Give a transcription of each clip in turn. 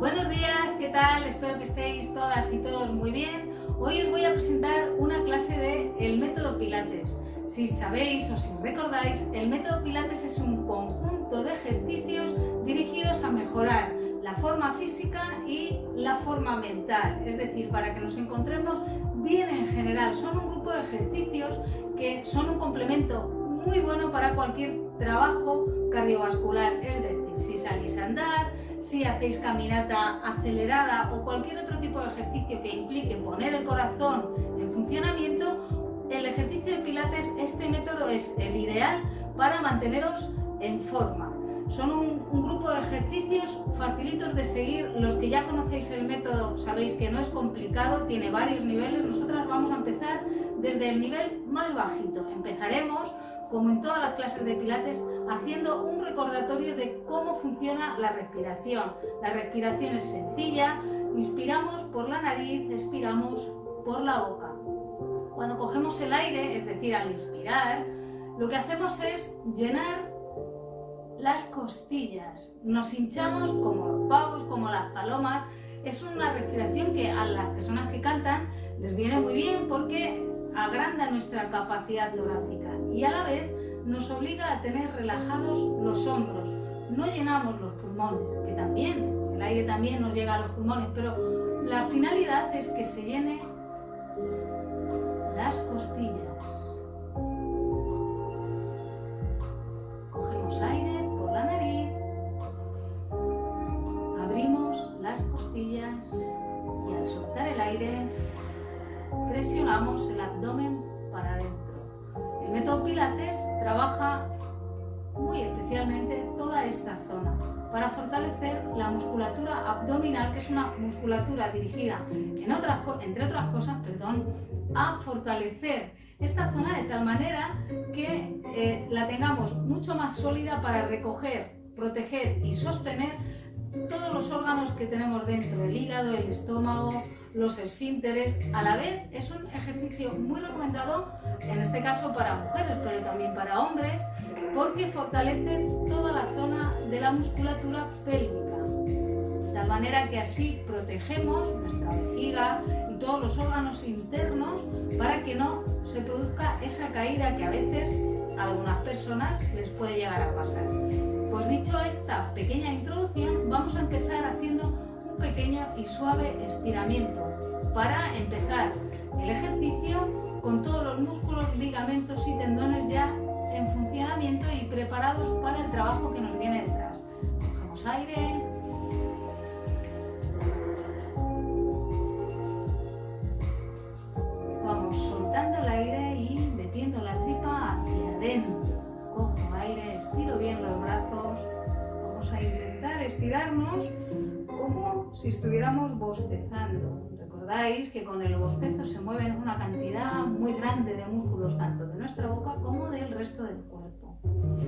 Buenos días, ¿qué tal? Espero que estéis todas y todos muy bien. Hoy os voy a presentar una clase de el método Pilates. Si sabéis o si recordáis, el método Pilates es un conjunto de ejercicios dirigidos a mejorar la forma física y la forma mental, es decir, para que nos encontremos bien en general. Son un grupo de ejercicios que son un complemento muy bueno para cualquier trabajo cardiovascular, es decir, si salís a andar, si hacéis caminata acelerada o cualquier otro tipo de ejercicio que implique poner el corazón en funcionamiento, el ejercicio de Pilates, este método es el ideal para manteneros en forma. Son un grupo de ejercicios facilitos de seguir. Los que ya conocéis el método sabéis que no es complicado, tiene varios niveles. Nosotras vamos a empezar desde el nivel más bajito. Empezaremos, como en todas las clases de Pilates, haciendo un recordatorio de cómo funciona la respiración. La respiración es sencilla, inspiramos por la nariz, expiramos por la boca. Cuando cogemos el aire, es decir, al inspirar, lo que hacemos es llenar las costillas, nos hinchamos como los pavos, como las palomas. Es una respiración que a las personas que cantan les viene muy bien porque agranda nuestra capacidad torácica y a la vez nos obliga a tener relajados los hombros. No llenamos los pulmones, que también, el aire también nos llega a los pulmones, pero la finalidad es que se llene las costillas. Cogemos aire por la nariz, abrimos las costillas y al soltar el aire presionamos el abdomen para adentro. El método Pilates trabaja muy especialmente toda esta zona para fortalecer la musculatura abdominal, que es una musculatura dirigida, entre otras cosas, a fortalecer esta zona de tal manera que la tengamos mucho más sólida para recoger, proteger y sostener todos los órganos que tenemos dentro, el hígado, el estómago, los esfínteres. A la vez es un ejercicio muy recomendado, en este caso para mujeres, pero también para hombres, porque fortalece toda la zona de la musculatura pélvica, de tal manera que así protegemos nuestra vejiga y todos los órganos internos para que no se produzca esa caída que a veces a algunas personas les puede llegar a pasar. Pues dicho esta pequeña introducción, vamos a empezar haciendo un pequeño y suave estiramiento para empezar el ejercicio con todos los músculos, ligamentos y tendones ya en funcionamiento y preparados para el trabajo que nos viene detrás. Cogemos aire. Vamos soltando el aire y metiendo la tripa hacia adentro. Cojo aire, estiro bien los brazos. Vamos a intentar estirarnos como si estuviéramos bostezando. Recordáis que con el bostezo se mueven una cantidad muy grande de músculos, tanto de nuestra boca como del resto del cuerpo.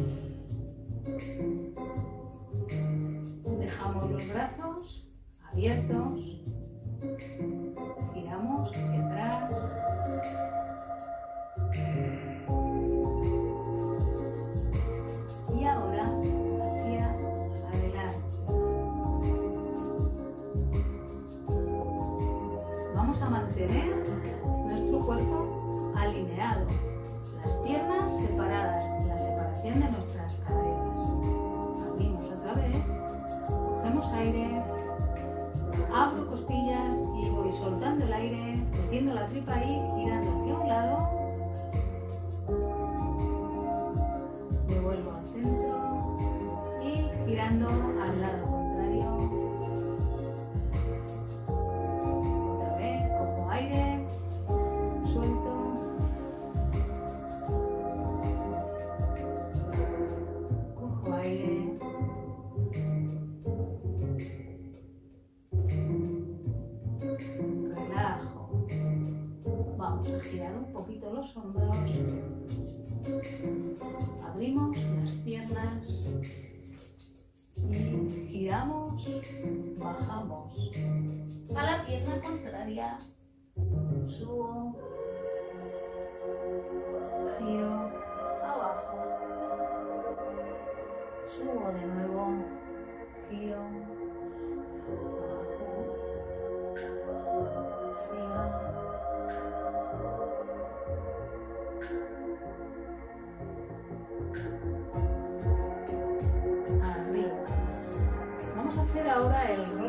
Dejamos los brazos abiertos, giramos hacia atrás. Y ahora hacia adelante. Vamos a mantener nuestro cuerpo alineado, las piernas separadas, la separación de nuestras caderas. Abrimos otra vez, cogemos aire, abro costillas y voy soltando el aire, metiendo la tripa ahí, girando hacia un lado. Devuelvo al centro y girando al lado contrario. Otra vez, cojo aire, suelto. Cojo aire. Relajo. Vamos a girar un poquito los hombros. Abrimos las piernas y giramos, bajamos. A la pierna contraria, subo, giro, abajo, subo de nuevo, giro,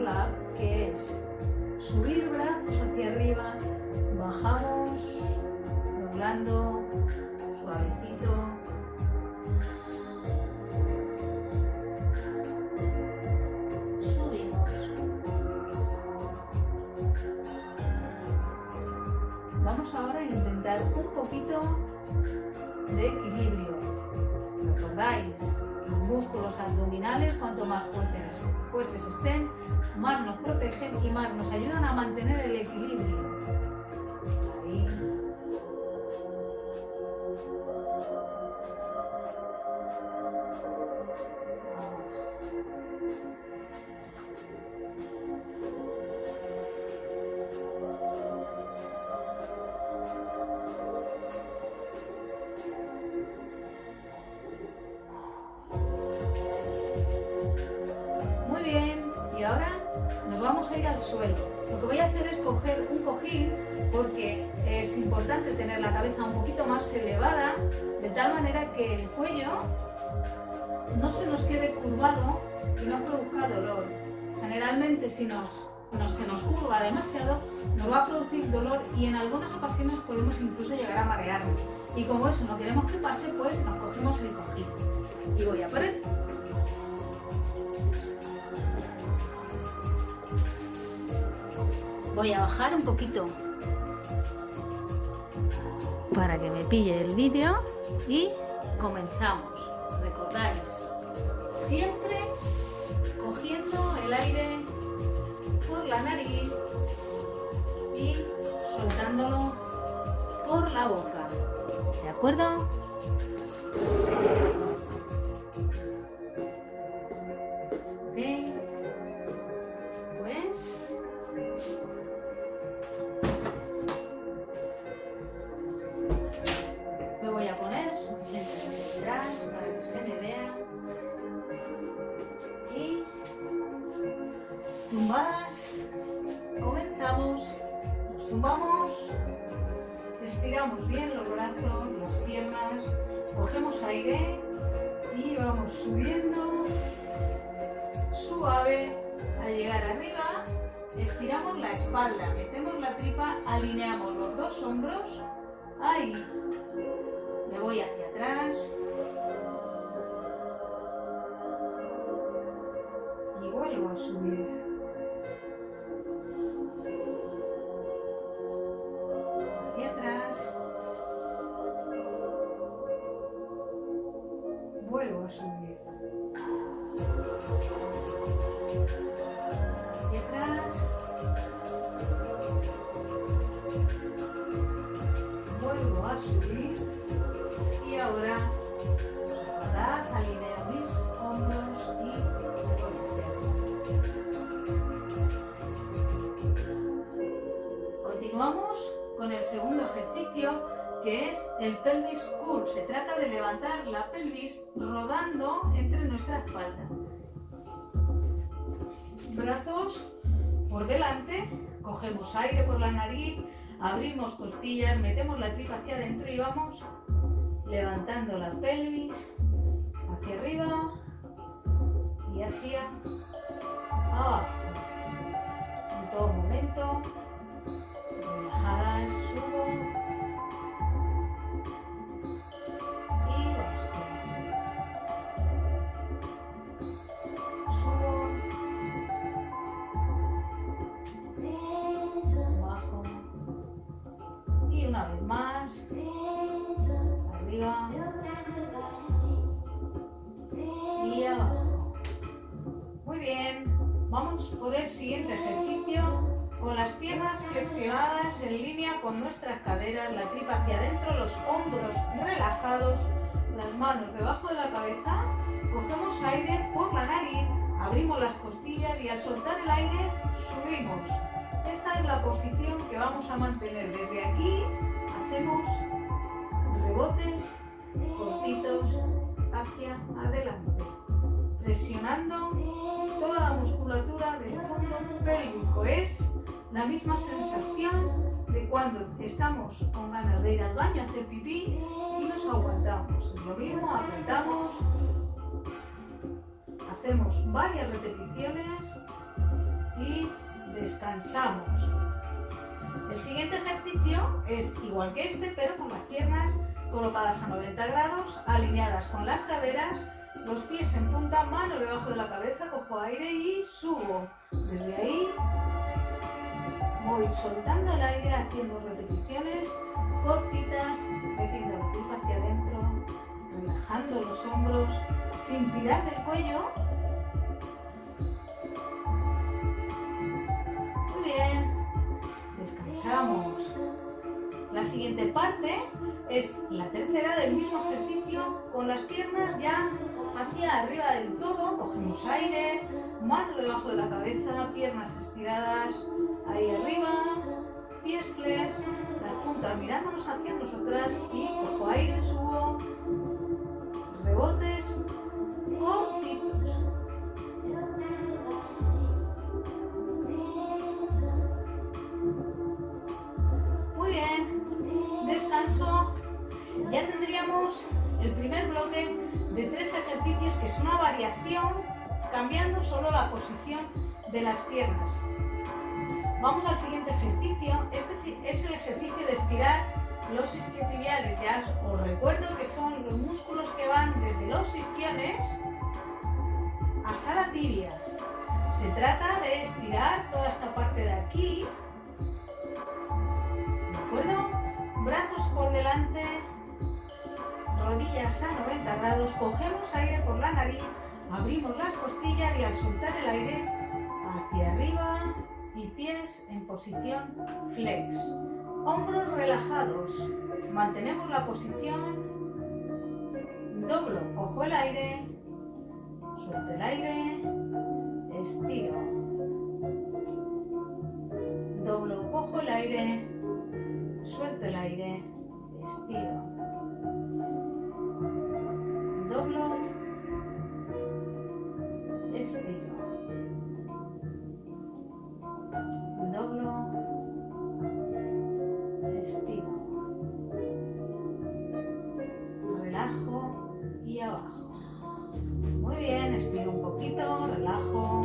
roll-up, que es subir brazos hacia arriba, bajamos, doblando, suavecito. Subimos. Vamos ahora a intentar un poquito de equilibrio. ¿Recordáis? Los músculos abdominales, cuanto más fuertes estén, más nos protegen y más nos ayudan a mantener el equilibrio. Ahí. Muy bien, y ahora nos vamos a ir al suelo. Lo que voy a hacer es coger un cojín porque es importante tener la cabeza un poquito más elevada, de tal manera que el cuello no se nos quede curvado y no produzca dolor. Generalmente si se nos curva demasiado, nos va a producir dolor y en algunas ocasiones podemos incluso llegar a marearnos. Y como eso no queremos que pase, pues nos cogemos el cojín. Y voy a por él. Voy a bajar un poquito para que me pille el vídeo y comenzamos. Recordáis, siempre cogiendo el aire por la nariz y soltándolo por la boca. ¿De acuerdo? Ok. Pues me voy a poner suficientemente atrás para que se me vea. Y tumbadas. Comenzamos. Nos tumbamos. Estiramos bien los brazos, las piernas. Cogemos aire y vamos subiendo. Suave. Al llegar arriba, estiramos la espalda, metemos la tripa, alineamos los dos hombros. Ahí. Me voy hacia atrás. Y vuelvo a subir. Hacia atrás. Vuelvo a subir. Hacia atrás. Vuelvo a subir. Y ahora, recordad, alineo mis hombros y me voy hacia atrás. Continuamos con el segundo ejercicio, que es el pelvis curl. Se trata de levantar la pelvis rodando entre nuestra espalda. Brazos por delante, cogemos aire por la nariz, abrimos costillas, metemos la tripa hacia adentro y vamos levantando la pelvis hacia arriba y hacia abajo. En todo momento, relajadas, subo y bajo. Subo, bajo y una vez más, arriba y abajo. Muy bien, vamos por el siguiente ejercicio con las piernas flexionadas en línea con nuestras caderas, la tripa hacia adentro, los hombros relajados, las manos debajo de la cabeza, cogemos aire por la nariz, abrimos las costillas y al soltar el aire subimos. Esta es la posición que vamos a mantener. Desde aquí hacemos rebotes cortitos hacia adelante, presionando toda la musculatura del fondo pélvico. Es la misma sensación de cuando estamos con ganas de ir al baño a hacer pipí y nos aguantamos. Es lo mismo, apretamos, hacemos varias repeticiones y descansamos. El siguiente ejercicio es igual que este, pero con las piernas colocadas a 90 grados, alineadas con las caderas, los pies en punta, mano debajo de la cabeza, cojo aire y subo. Desde ahí voy soltando el aire, haciendo repeticiones cortitas, metiendo el tripa hacia adentro, relajando los hombros sin tirar del cuello. Muy bien, descansamos. La siguiente parte es la tercera del mismo ejercicio, con las piernas ya hacia arriba del todo, cogemos aire, mano debajo de la cabeza, piernas estiradas, ahí arriba, pies flex, las puntas mirándonos hacia nosotras y cojo aire, subo, rebotes cortitos. Muy bien, descanso. Ya tendríamos el primer bloque de 3 ejercicios, que es una variación cambiando solo la posición de las piernas. Vamos al siguiente ejercicio. Este es el ejercicio de estirar los isquiotibiales. Ya os recuerdo que son los músculos que van desde los isquiones hasta la tibia. Se trata de estirar toda esta parte de aquí, ¿de acuerdo? Brazos por delante, rodillas a 90 grados, cogemos aire por la nariz, abrimos las costillas y al soltar el aire hacia arriba y pies en posición flex. Hombros relajados, mantenemos la posición, doblo, cojo el aire, suelto el aire, estiro, doblo, cojo el aire, suelto el aire, estiro, doblo, estiro, doblo, estiro, relajo y abajo. Muy bien, estiro un poquito, relajo,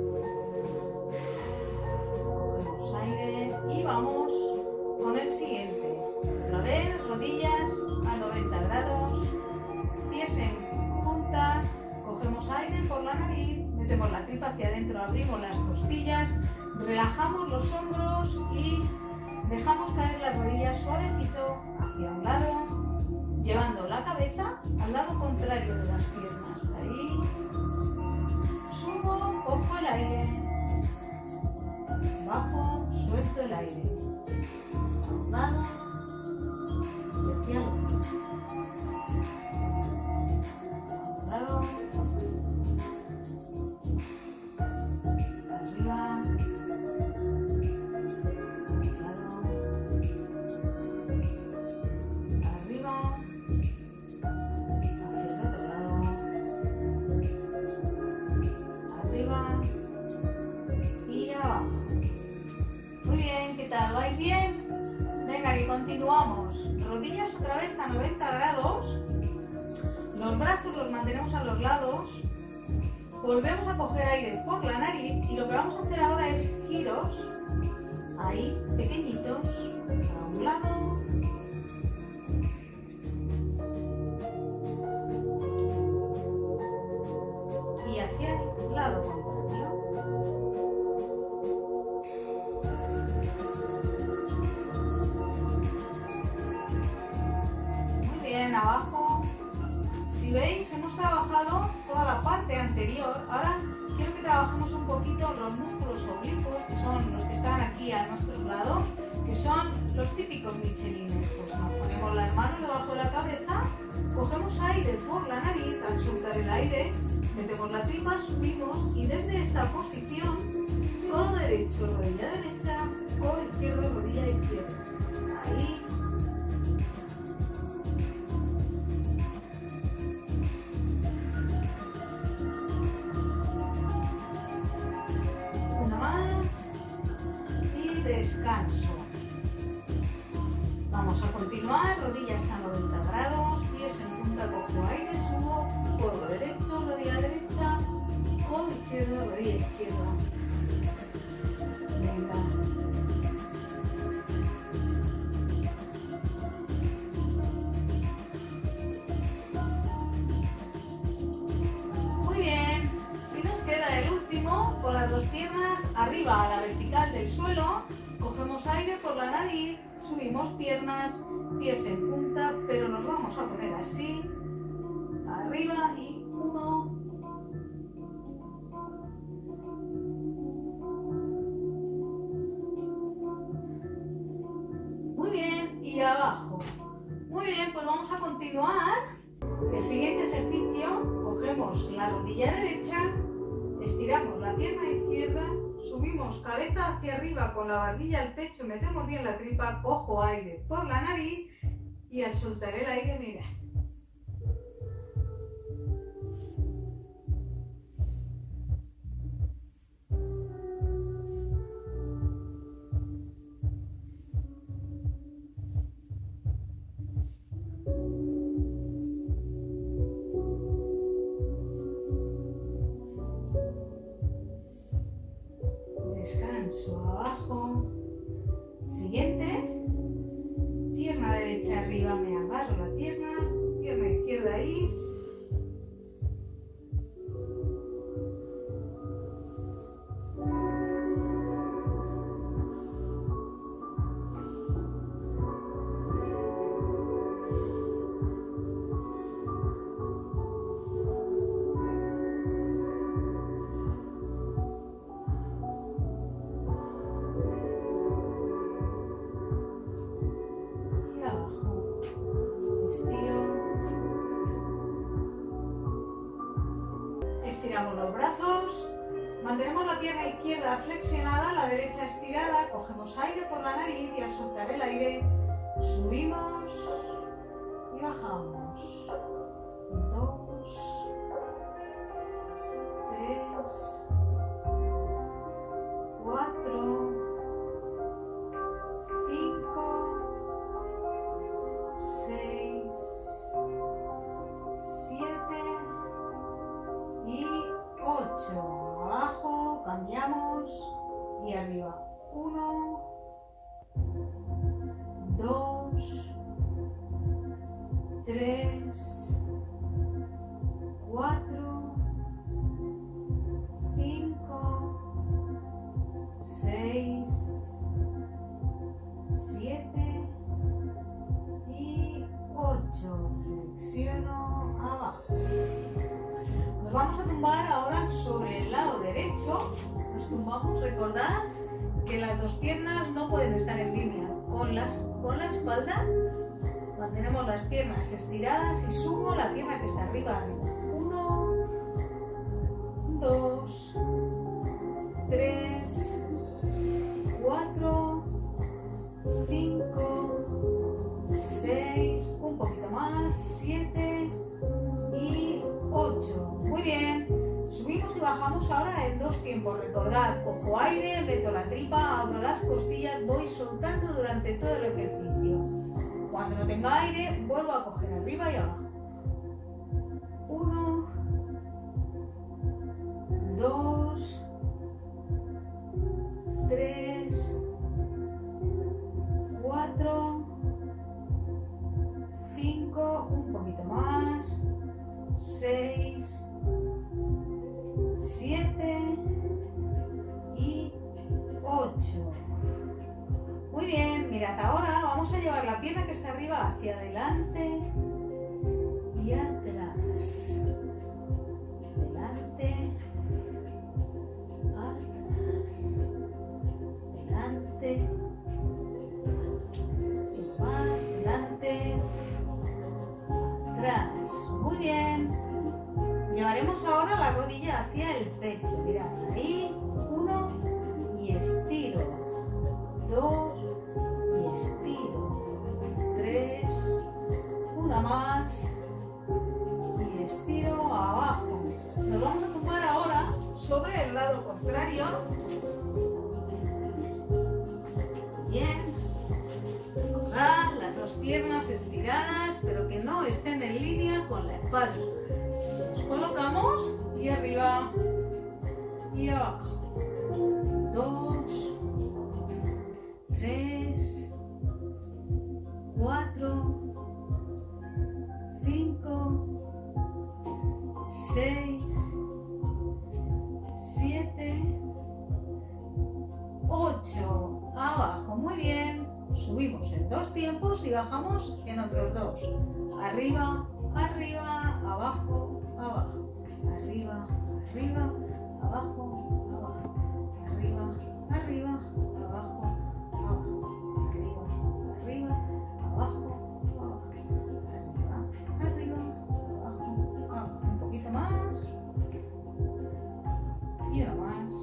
cogemos aire y vamos con el siguiente. Otra vez, rodillas a 90 grados, pies en punta, cogemos aire por la nariz, metemos la tripa hacia adentro, abrimos las costillas, relajamos los hombros y dejamos caer las rodillas suavecito hacia un lado, llevando la cabeza al lado contrario de las piernas. Ahí, subo, cojo el aire, bajo, suelto el aire, a un lado y hacia el otro. A un lado, arriba, ¿vais bien? Venga, que continuamos. Rodillas otra vez a 90 grados. Los brazos los mantenemos a los lados. Volvemos a coger aire por la nariz y lo que vamos a hacer ahora es giros. Ahí, pequeñitos. A un lado. Y hacia el lado contrario. Abajo. Si veis, hemos trabajado toda la parte anterior. Ahora quiero que trabajemos un poquito los músculos oblicuos, que son los que están aquí a nuestros lados, que son los típicos michelines. Pues nos ponemos las manos debajo de la cabeza, cogemos aire por la nariz, al soltar el aire, metemos la tripa, subimos y desde esta posición, codo derecho, rodilla derecha, codo izquierdo, rodilla izquierda. Ahí. Descanso. Vamos a continuar, rodillas a 90 grados, pies en punta, cojo aire, subo, codo derecho, rodilla derecha, codo izquierdo, rodilla izquierda. las dos piernas arriba a la vertical del suelo, cogemos aire por la nariz, subimos piernas, pies en punta, pero nos vamos a poner así, arriba y 1, 2, muy bien, y abajo. Muy bien, pues vamos a continuar. El siguiente ejercicio, cogemos la rodilla derecha, estiramos la pierna izquierda, subimos cabeza hacia arriba con la barbilla al pecho, metemos bien la tripa, cojo aire por la nariz y al soltar el aire, mira. Descanso abajo. Siguiente. Pierna derecha arriba, me agarro la pierna. Pierna izquierda ahí. Estiramos los brazos, mantenemos la pierna izquierda flexionada, la derecha estirada, cogemos aire por la nariz y al soltar el aire subimos y bajamos. 2, 3, 4, 5, 6, 7 y 8. Abajo, cambiamos y arriba. 1, 2, 3, 4, 5, 6, 7 y 8. Flexiono abajo. Nos vamos a tumbar ahora sobre el lado derecho. Nos tumbamos, recordad que las dos piernas no pueden estar en línea con la espalda. Mantenemos las piernas estiradas y subo la pierna que está arriba. 1, 2, 3, 4, 5, 6, un poquito más, 7 y 8. Muy bien. Subimos y bajamos ahora en dos tiempos. Recordad, cojo aire, meto la tripa, abro las costillas, voy soltando durante todo el ejercicio. Cuando no tenga aire, vuelvo a coger arriba y abajo. 1, 2, 3, 4, 5, un poquito más, 6, 7 y 8. Muy bien, mirad, ahora vamos a llevar la pierna que está arriba hacia adelante y atrás. Delante, atrás, delante, delante, atrás. Muy bien. Llevaremos ahora la rodilla hacia el pecho. Mirad, ahí, 1 y estiro, 2 y estiro, 3, una más y estiro abajo. Nos vamos a tumbar ahora sobre el lado contrario. Bien. Las dos piernas estiradas, pero que no estén en línea con la espalda. Nos colocamos y arriba y abajo. 2, 3, 4, 5, 6, 7 8, abajo, muy bien. Subimos en 2 tiempos y bajamos en otros 2. Arriba, arriba, abajo, abajo. Arriba, arriba, abajo, abajo. Arriba, arriba, abajo, abajo. Arriba, arriba, abajo, abajo. Arriba, arriba, abajo, abajo. Un poquito más. Y uno más.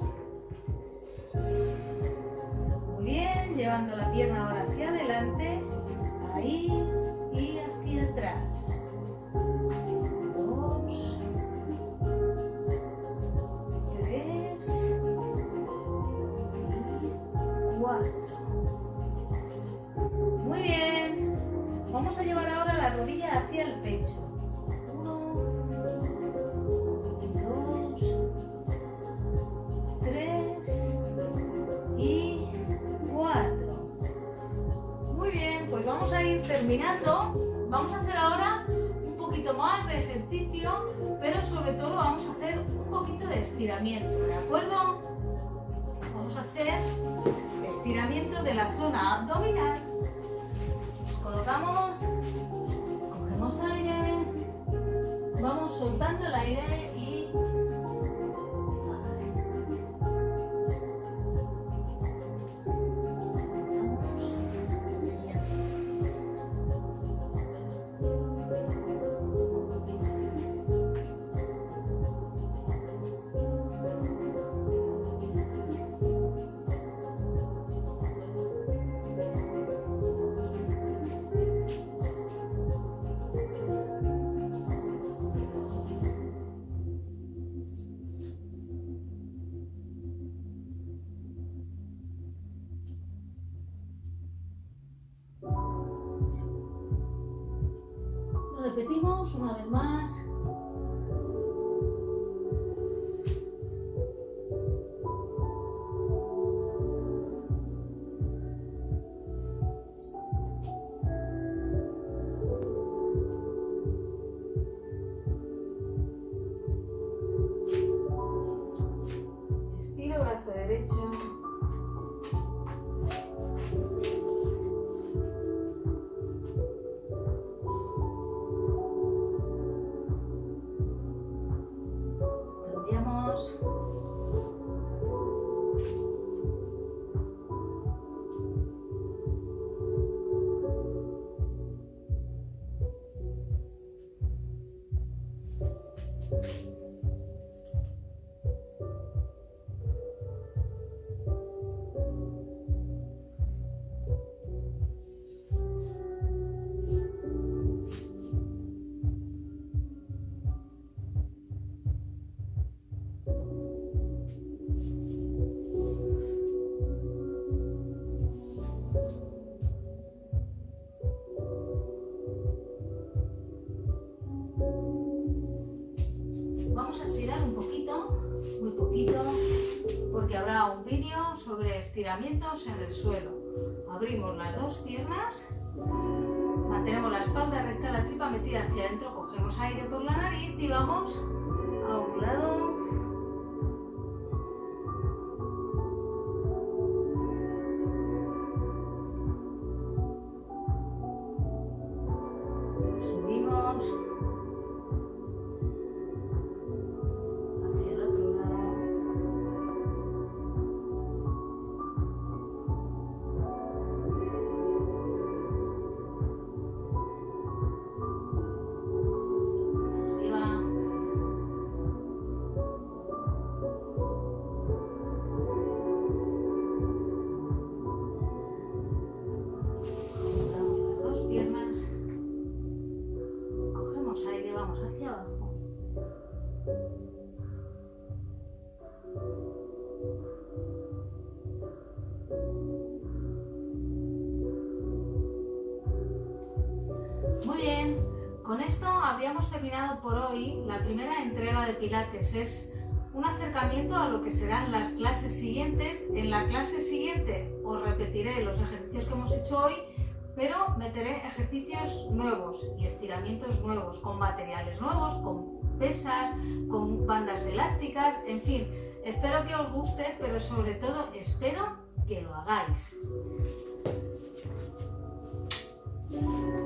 Muy bien, llevando la pierna ahora hacia adelante, ahí y hacia atrás. 2, 3 y 4. Muy bien. Vamos a llevar ahora la rodilla hacia el pecho. 1, 2, 3 y 4. Muy bien, pues vamos a ir terminando. Vamos a hacer ahora un poquito más de ejercicio, pero sobre todo vamos a hacer un poquito de estiramiento, ¿de acuerdo? Vamos a hacer estiramiento de la zona abdominal. Nos colocamos, cogemos aire, vamos soltando el aire y repetimos una vez más. Estiro brazo derecho. Vamos a estirar un poquito, muy poquito, porque habrá un vídeo sobre estiramientos en el suelo. Abrimos las dos piernas, mantenemos la espalda recta, la tripa metida hacia adentro, cogemos aire por la nariz y vamos a un lado. Subimos. Hacia abajo. Muy bien, con esto habríamos terminado por hoy la primera entrega de Pilates. Es un acercamiento a lo que serán las clases siguientes. En la clase siguiente os repetiré los ejercicios que hemos hecho hoy, pero meteré ejercicios nuevos y estiramientos nuevos, con materiales nuevos, con pesas, con bandas elásticas, en fin. Espero que os guste, pero sobre todo espero que lo hagáis.